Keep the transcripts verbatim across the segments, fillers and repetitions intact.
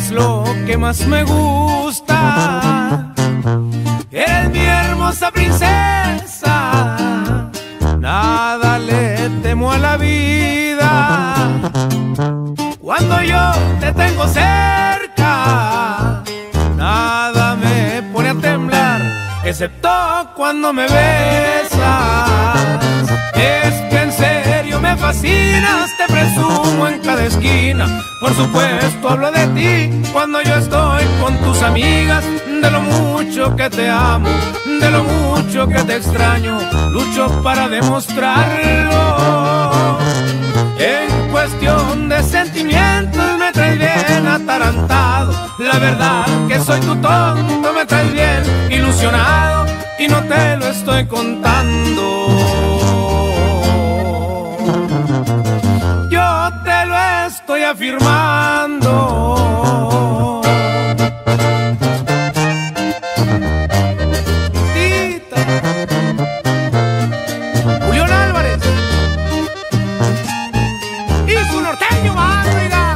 eres lo que más me gusta. Eres mi hermosa princesa, nada le temo a la vida. Cuando yo te tengo cerca, nada me pone a temblar, excepto cuando me besas. Es que en serio me fascinas, te presumo en cada esquina. Por supuesto hablo de ti cuando yo estoy con tus amigas. De lo mucho que te amo, de lo mucho que te extraño, lucho para demostrarlo. En cuestión de sentimientos me traes bien atarantado. La verdad que soy tu tonto, me traes bien ilusionado y no te lo estoy contando. Yo te lo estoy afirmando. Julián Álvarez y su norteño más, oiga.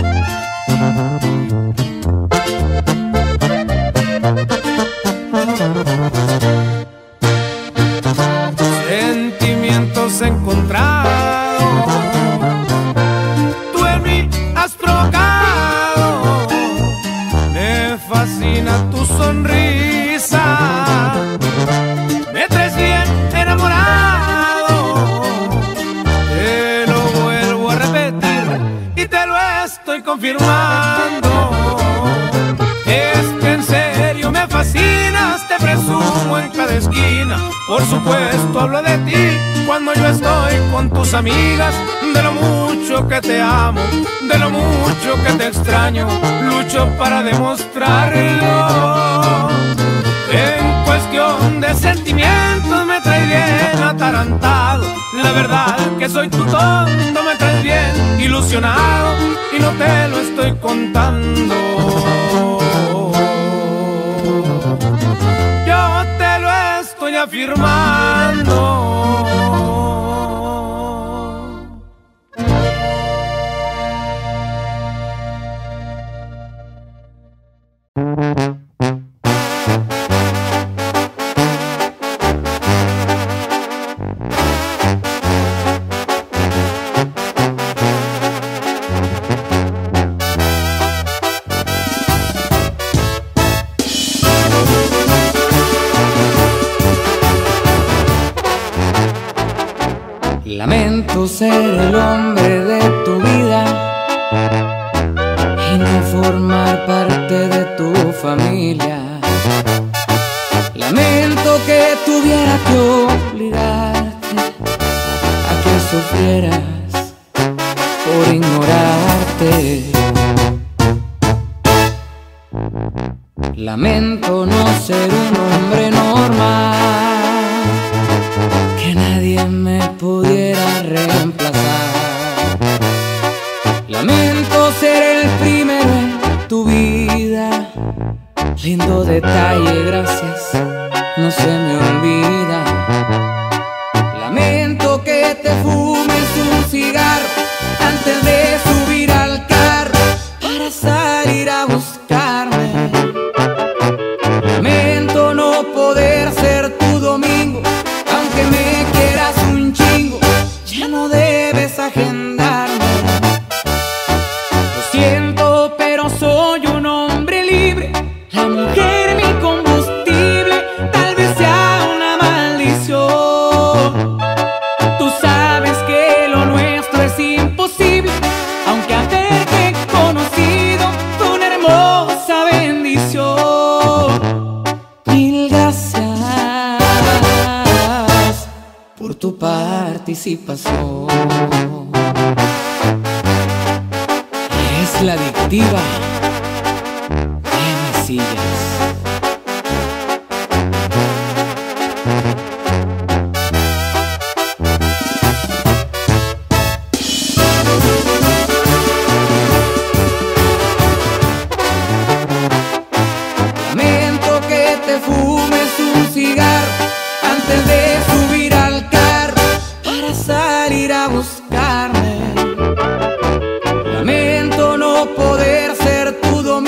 Sentimientos encontrados, tú en mí has provocado. Me fascina tu sonrisa, me traes bien enamorado. Te lo vuelvo a repetir y te lo estoy confirmando. Es que en serio me fascinas, te presumo en cada esquina. Por supuesto hablo de ti cuando yo estoy con tus amigas. De lo mucho que te amo, de lo mucho que te extraño, lucho para demostrarlo. En cuestión de sentimientos me traes bien atarantado. La verdad que soy tu tonto, me traes bien ilusionado y no te lo estoy contando. Yo te lo estoy afirmando. Lamento ser el hombre de tu vida y no formar parte de tu familia. Lamento que tuviera que obligarte a que sufrieras por ignorarte. Lamento no ser un hombre normal, que nadie me pudiera reemplazar. Lamento ser el primero en tu vida. Lindo detalle, gracias, no se me olvida. Lamento que te fumes un cigarro antes de subir al carro para salir a buscarme. Lamento no poder ser tu domingo, aunque me quieras un chingo, ya no debes agendarme. Lo siento, pero soy un hombre libre, la mujer mi combustible, tal vez sea una maldición. Tú sabes que lo nuestro es imposible, aunque haberte conocido fue una hermosa bendición. Mil gracias por tu participación. Es la adictiva de Mesillas. Lamento que te fumes un cigarro antes de subir al carro para salir a buscarme. Lamento no poder ser tu domingo,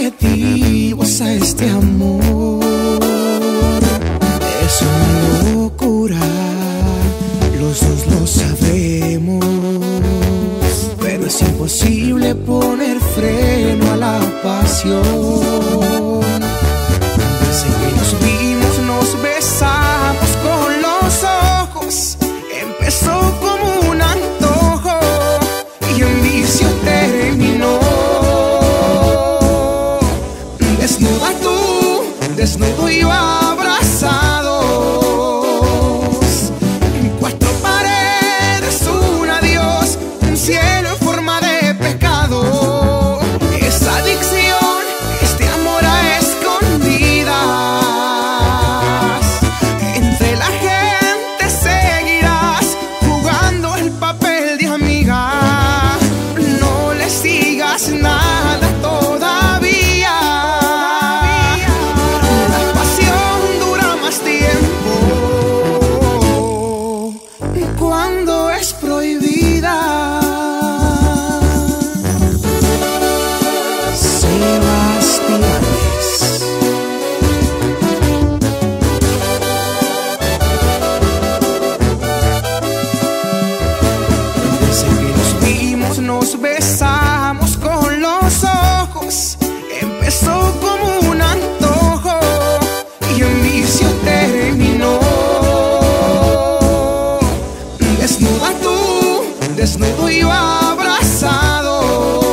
objetivos a este amor. Es una locura, los dos lo sabemos, pero es imposible poner freno a la pasión. Desde que nos vimos nos besamos con los ojos, empezó como un antojo y en vicio terminó. Desnuda tú, desnudo y yo abrazados, cuatro paredes, un adiós, un cielo en forma de pecado. Esa adicción, este amor a escondidas, entre la gente seguirás jugando el papel de amiga. No le sigas nada todavía, la pasión dura más tiempo cuando es prohibida. Desde que nos vimos nos besamos con los ojos, empezó como un antojo y en vicio terminó. Desnuda tú, desnudo y yo abrazados,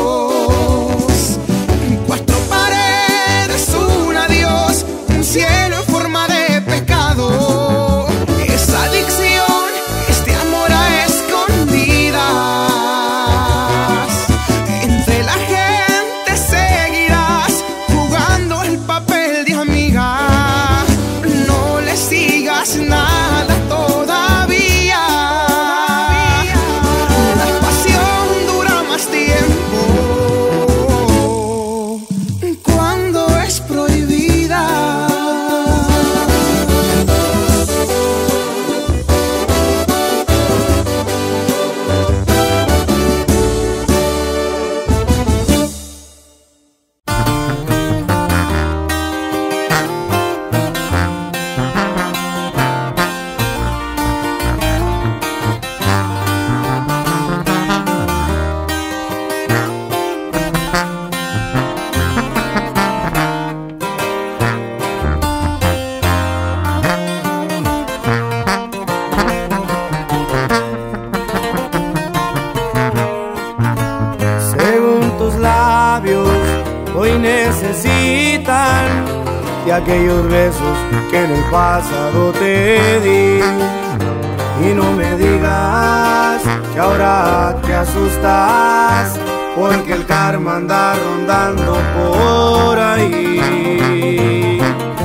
cuatro paredes, un adiós, un cielo en forma de pecado. Esa adicción, este amor a escondidas, entre la gente seguirás jugando el papel de amiga. No le sigas nada todavía, la pasión dura más tiempo cuando es prohibida. Según tus labios, hoy necesitan de aquellos besos que en el pasado te di. Y no me digas que ahora te asustas, porque el karma anda rondando por ahí.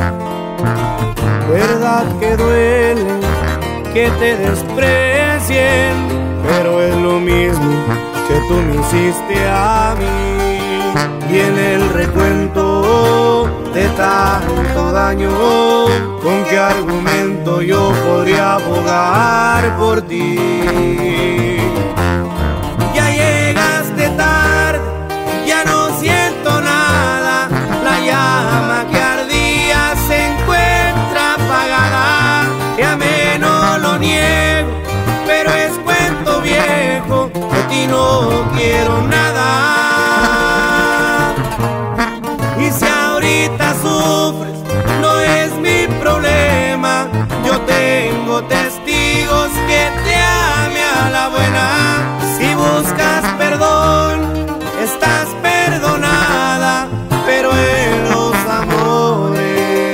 Verdad que duele que te desprecien, pero es lo mismo que tú me hiciste a mí. Y en el recuento de tanto daño, ¿con qué argumento yo podría abogar por ti? Ya llegaste tarde, ya no siento nada, la llama que ardía se encuentra apagada. Ya me no lo niego, pero es cuento viejo, de ti no quiero nada. Y si ahorita sufres, no es mi problema, yo tengo testigos que te ame a la buena. Si buscas perdón, estás perdonada, pero en los amores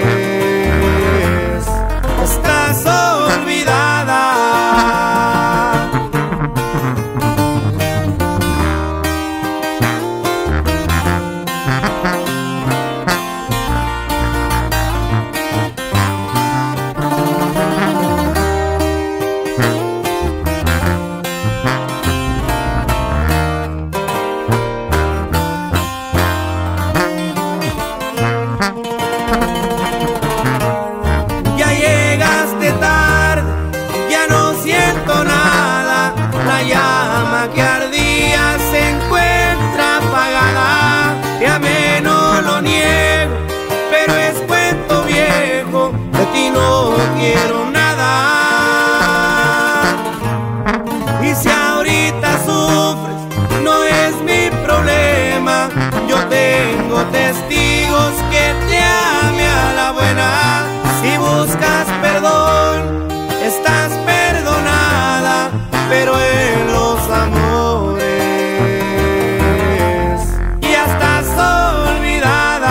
estás olvidada. Que ardía se encuentra apagada, y a menos lo niego. testigos que te ame a la buena. Si buscas perdón, estás perdonada, pero en los amores ya estás olvidada.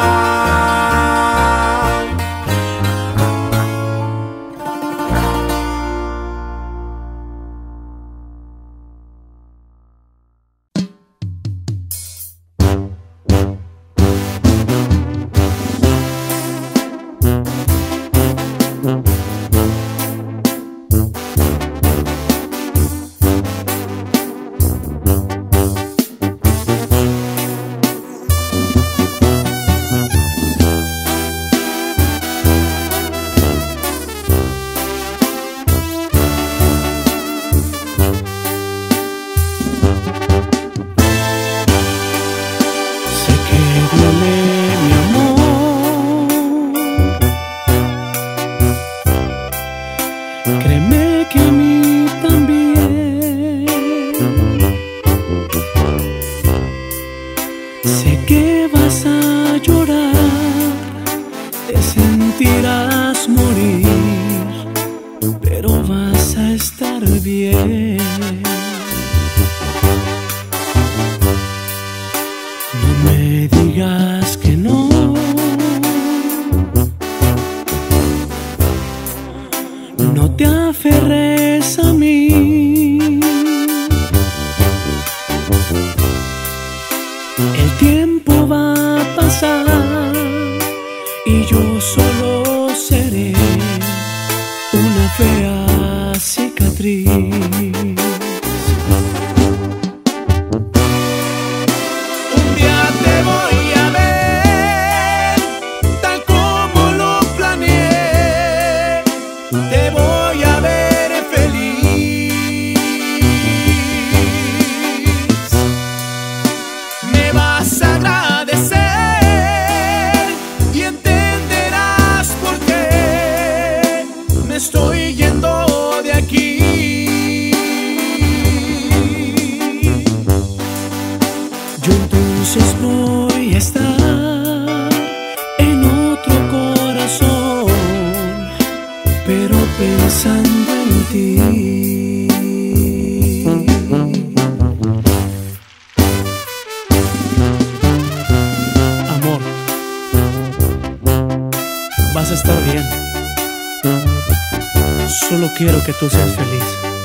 Quiero que tú seas feliz.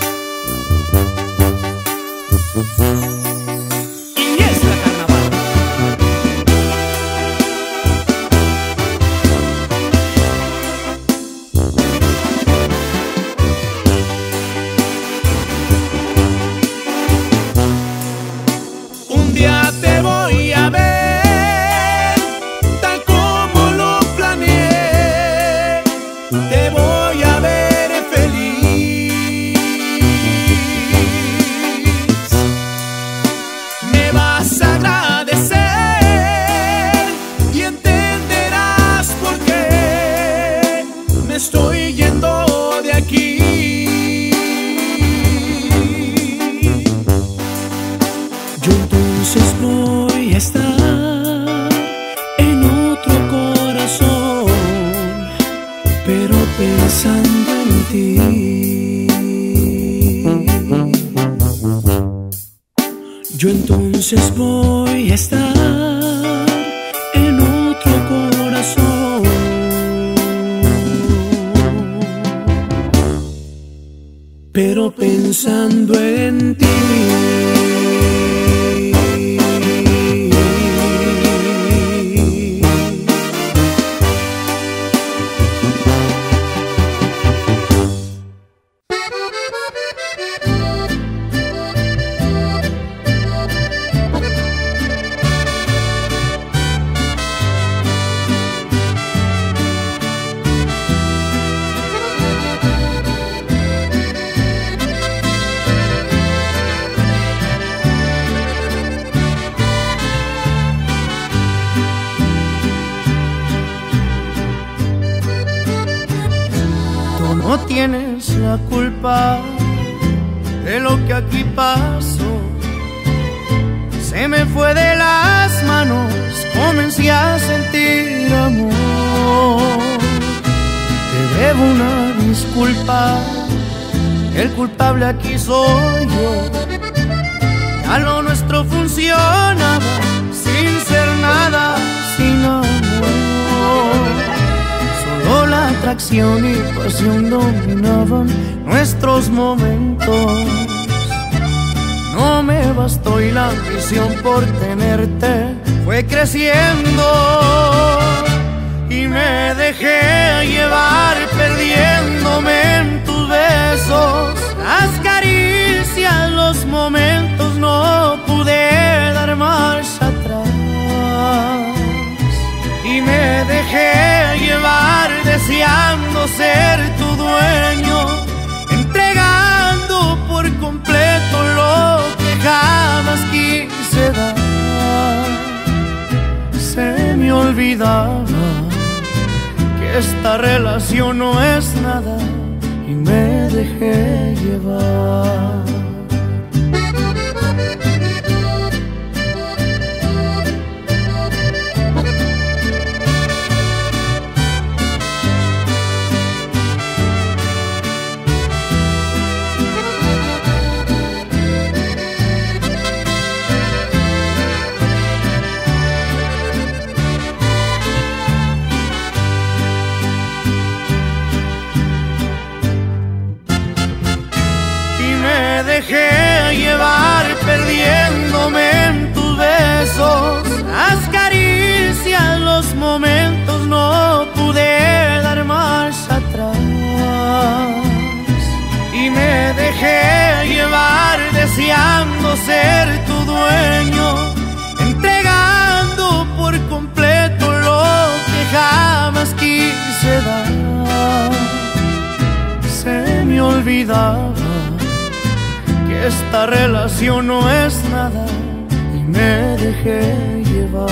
Y es la carnaval. Un día te voy a ver, tal como lo planeé. Te voy a ver. Estoy yendo de aquí. Yo entonces voy a estar en otro corazón, pero pensando en ti. Yo entonces voy a estar en otro corazón, pero pensando en ti. No tienes la culpa de lo que aquí pasó. se me fue de las manos, comencé a sentir amor. Te debo una disculpa, el culpable aquí soy yo. Ya lo nuestro funcionaba sin ser nada, sin amor. Solo la atracción y pasión dominaban nuestros momentos. No me bastó y la ambición por tenerte fue creciendo. Y me dejé llevar perdiéndome en tus besos. Las caricias, los momentos, no pude dar marcha atrás. Y me dejé llevar deseando ser tu dueño, entregando por completo lo que jamás quise dar. Se me olvidaba que esta relación no es nada y me dejé llevar. Dejé llevar perdiéndome en tus besos. Las caricias, los momentos, no pude dar marcha atrás. Y me dejé llevar deseando ser tu dueño, entregando por completo lo que jamás quise dar. Se me olvidaba que esta relación no es nada y me dejé llevar.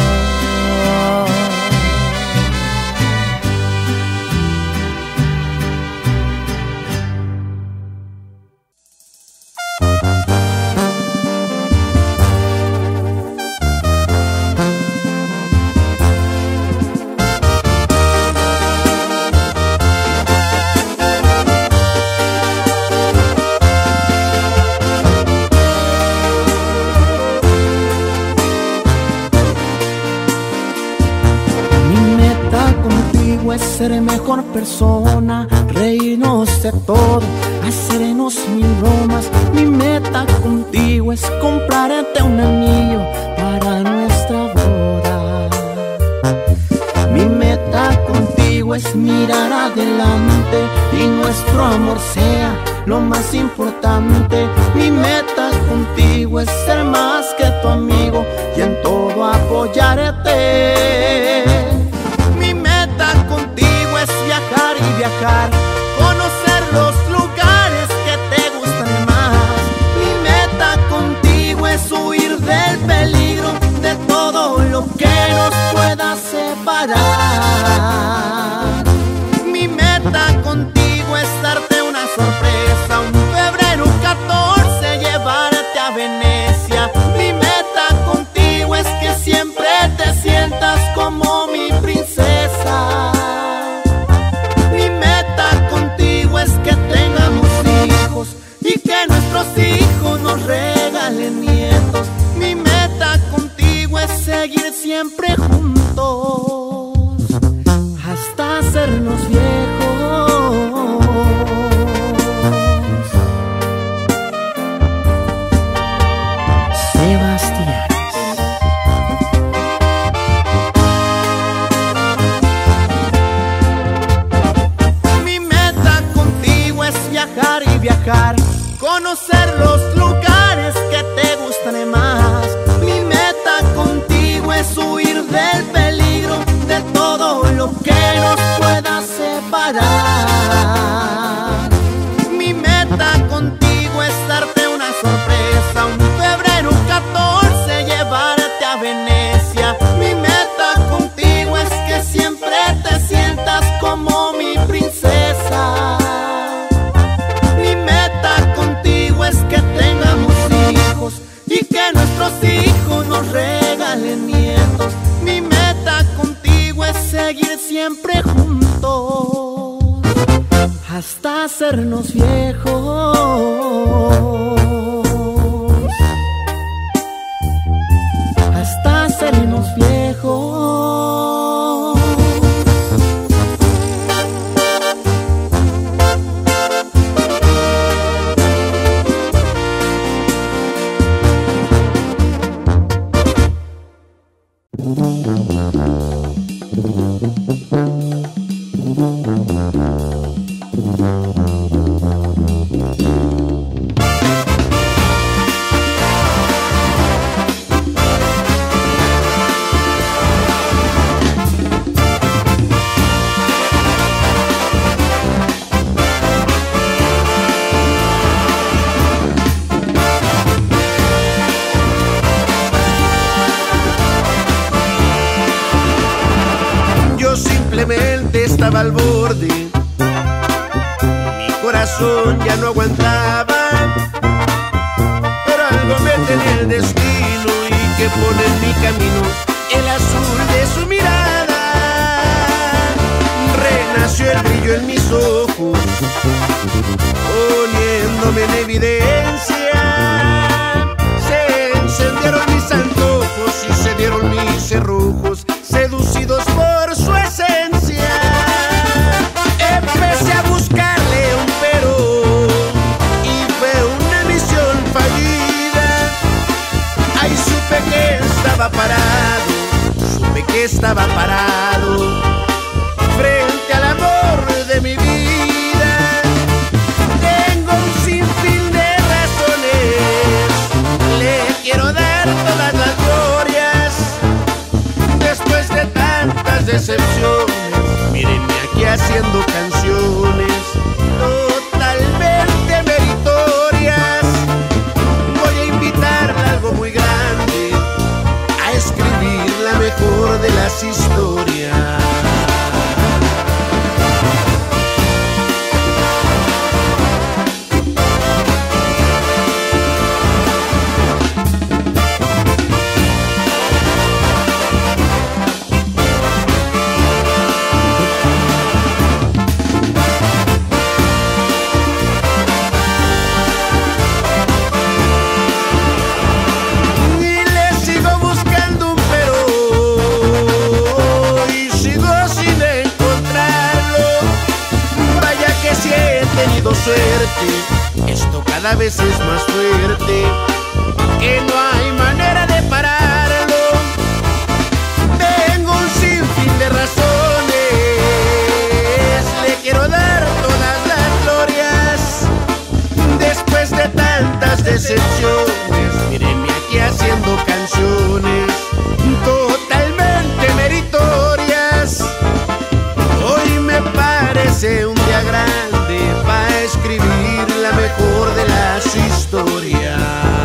Es ser mejor persona, reírnos de todo, hacernos mil bromas. Mi meta contigo es comprarte un anillo para nuestra boda. Mi meta contigo es mirar adelante y nuestro amor sea lo más importante. Mi meta contigo es ser más que tu amigo y en todo apoyarte. Contigo es viajar y viajar, conocer los lugares que te gustan más. Mi meta contigo es huir del peligro, de todo lo que nos pueda separar. Mi meta contigo es darte una sorpresa, un febrero catorce llevarte a Venecia. Mi meta contigo es que siempre te sientas como mi princesa. Mi meta contigo es que tengamos hijos y que nuestros hijos nos regalen nietos. Mi meta contigo es seguir siempre juntos hasta hacernos viejos. Sebastián. Viajar y viajar, conocer los lugares que te gustan más. Mi meta contigo es huir del peligro, de todo lo que nos pueda separar. Mi meta contigo es darte una sorpresa, un febrero catorce llevarte a Venecia. Mi meta contigo es que siempre te sientas como mi princesa. Es que tengo siempre juntos hasta hacernos viejos, hasta hacernos viejos. Estaba al borde, mi corazón ya no aguantaba, pero algo me tenía el destino y que pone en mi camino el azul de su mirada. Renació el brillo en mis ojos, poniéndome en evidencia. Se encendieron mis antojos y se dieron mis cerrojos, seducidos por su esencia. Empecé a buscarle un pero y fue una misión fallida. Ahí supe que estaba parado, supe que estaba parado frente al amor de mi vida. Tengo un sinfín de razones, le quiero dar todas las glorias. Después de tantas decepciones, mírenme aquí haciendo canciones totalmente meritorias. Voy a invitarla a algo muy grande, a escribir la mejor de las historias. Suerte, esto cada vez es más fuerte, que no hay manera de pararlo. Tengo un sinfín de razones, le quiero dar todas las glorias. Después de tantas decepciones, mírenme aquí haciendo canciones totalmente meritorias. Hoy me parece un día grande para escribir la mejor de las historias.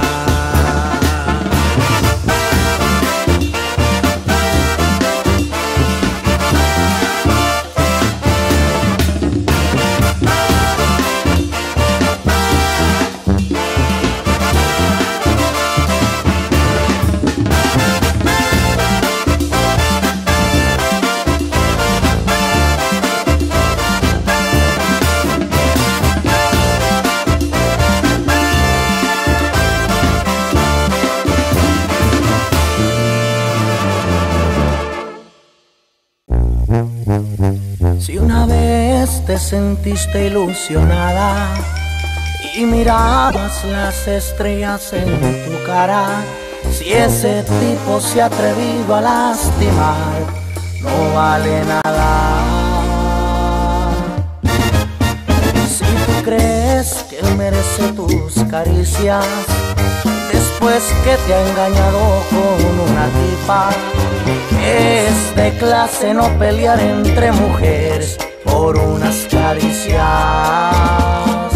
Si una vez te sentiste ilusionada y mirabas las estrellas en tu cara, si ese tipo se ha atrevido a lastimar, no vale nada. Si tú crees que él merece tus caricias, después que te ha engañado con una tipa, es de clase no pelear entre mujeres por unas caricias.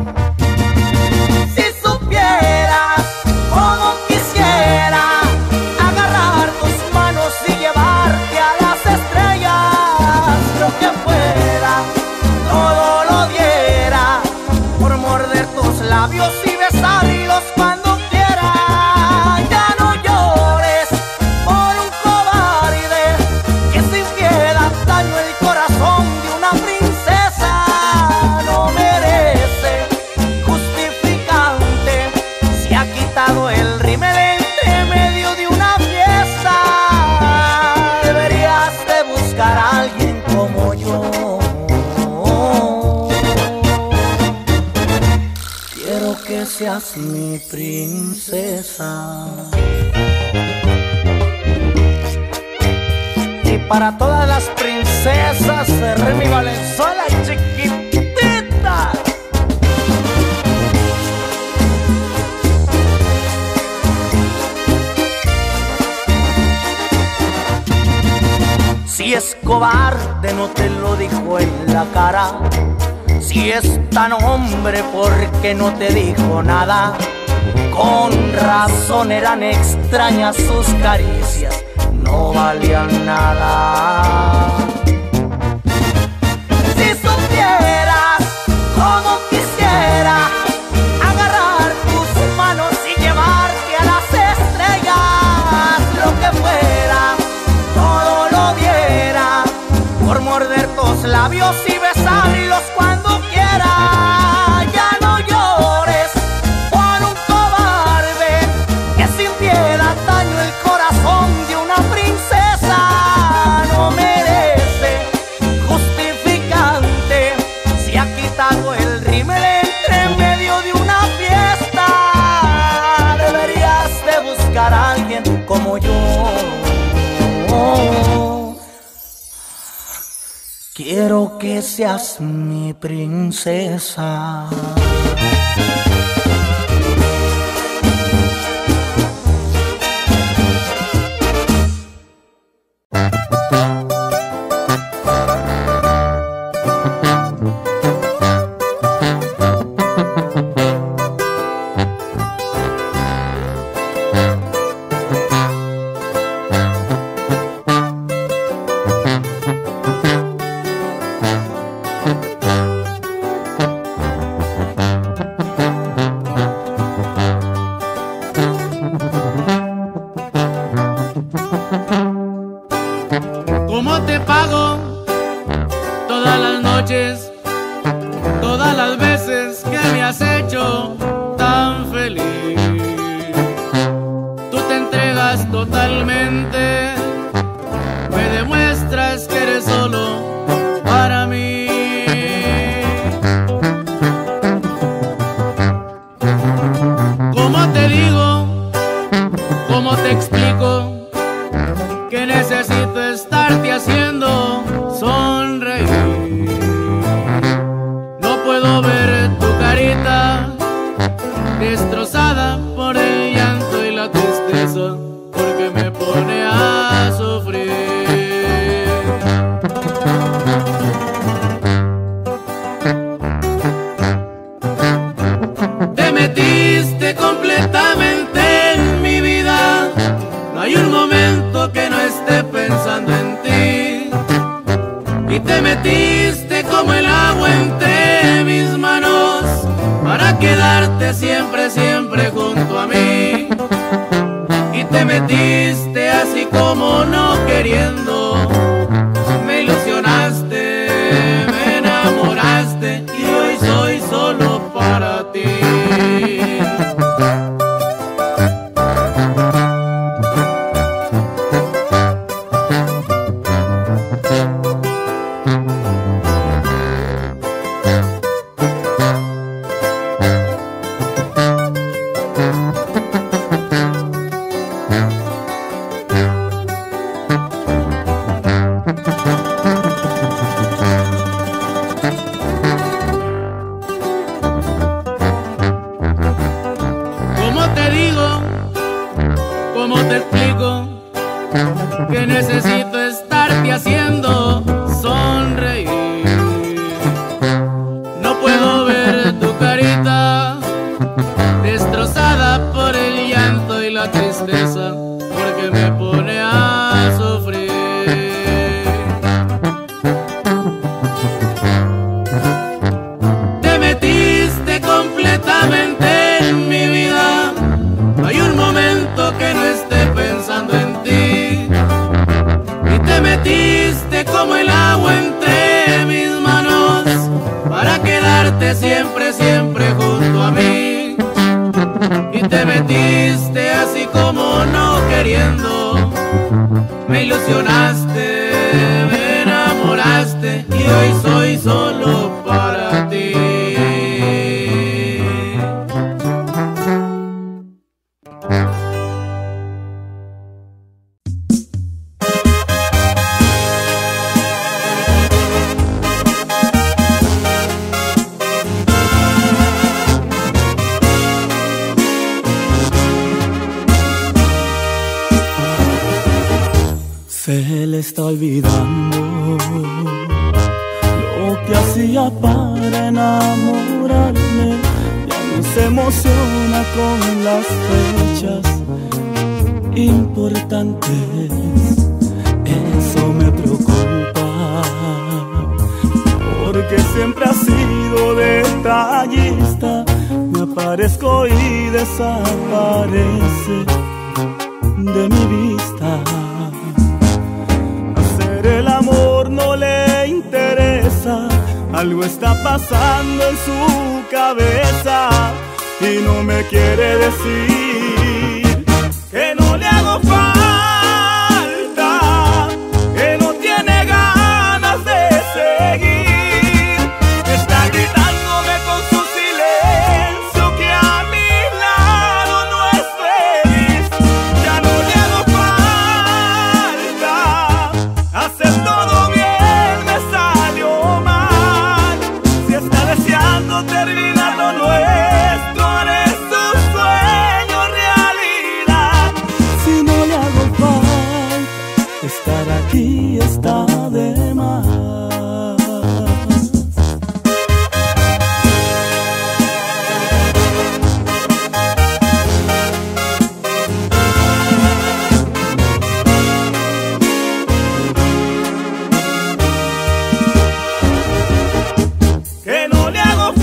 Si supieras cómo quisiera agarrar tus manos y llevarte a las estrellas, lo que fuera, todo lo diera por morder tus labios y besarlos cuando quiera. Ya no llores por un cobarde que sin piedad daño el buscar a alguien como yo. Quiero que seas mi princesa. Y para todas las princesas, Remy Valenzuela, chiquitita. Si es cobarde no te lo dijo en la cara, si es tan hombre porque no te dijo nada. Con razón eran extrañas sus caricias, no valían nada. Si supieras cómo quisiera agarrar tus manos y llevarte a las estrellas, lo que fuera, todo lo diera por morder tus labios y besarlos cuando quiera. Ya no llores por un cobarde que sin piedad dañó el corazón de una princesa. No merece justificante si ha quitado el rímel entre medio de una fiesta. Deberías de buscar a alguien como yo. Quiero que seas mi princesa. ¿Cómo te pago todas las noches, todas las veces que me has hecho tan feliz? Tú te entregas totalmente, me demuestras que eres solo para mí. ¿Cómo te digo? ¿Cómo te explico? Que necesito estarte haciendo sonreír. No puedo ver tu carita destrozada por el llanto y la tristeza, porque me pone a sufrir. Te metiste completamente en mi vida, no hay un momento que no esté pensando en ti. Y te metiste como el agua entre mis manos para quedarte siempre, siempre junto a mí. Y te metiste así como no queriendo, me ilusionaste, me enamoraste y hoy soy solo para ti. ¿Cómo te digo? ¿Cómo te explico? Que necesito estarte haciendo sonreír. No puedo ver tu carita destrozada por el llanto y la tristeza, porque me pone a sufrir. Te metiste completamente en mi vida, no hay un momento que no esté pensando en ti. Y te metiste como el agua entre mis manos para quedarte siempre, siempre junto a mí. Y te metiste así como no queriendo, me ilusionaste, me fuiste y hoy soy solo para ti. Se le está olvidando lo que hacía para enamorarme. Ya no se emociona con las fechas importantes. Eso me preocupa, porque siempre ha sido detallista. Me aparezco y desaparece de mi vista. El amor no le interesa, algo está pasando en su cabeza y no me quiere decir que no le hago falta, que no tiene ganas de seguir. Está gritándome con su silencio que a mi lado no es feliz. Ya no le hago falta, hacer todo bien me salió mal. Si está deseando terminar lo nuestro, haré su sueño realidad. Si no le hago falta, estar aquí está de más. Que no le hago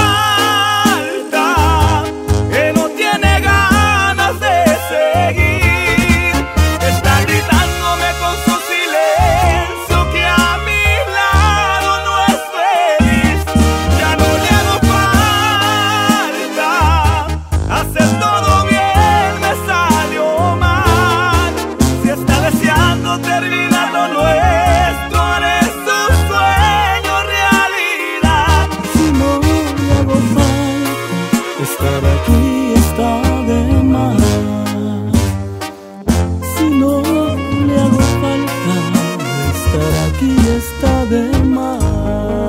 falta, que no tiene ganas de seguir. Está gritándome con su silencio que a mi lado no es feliz. Ya no le hago falta, hacer todo bien me salió mal. Si está deseando terminar lo nuestro, haré su sueño realidad. Si no le hago falta, estar aquí está de más. Si no le hago falta, estar aquí está de más.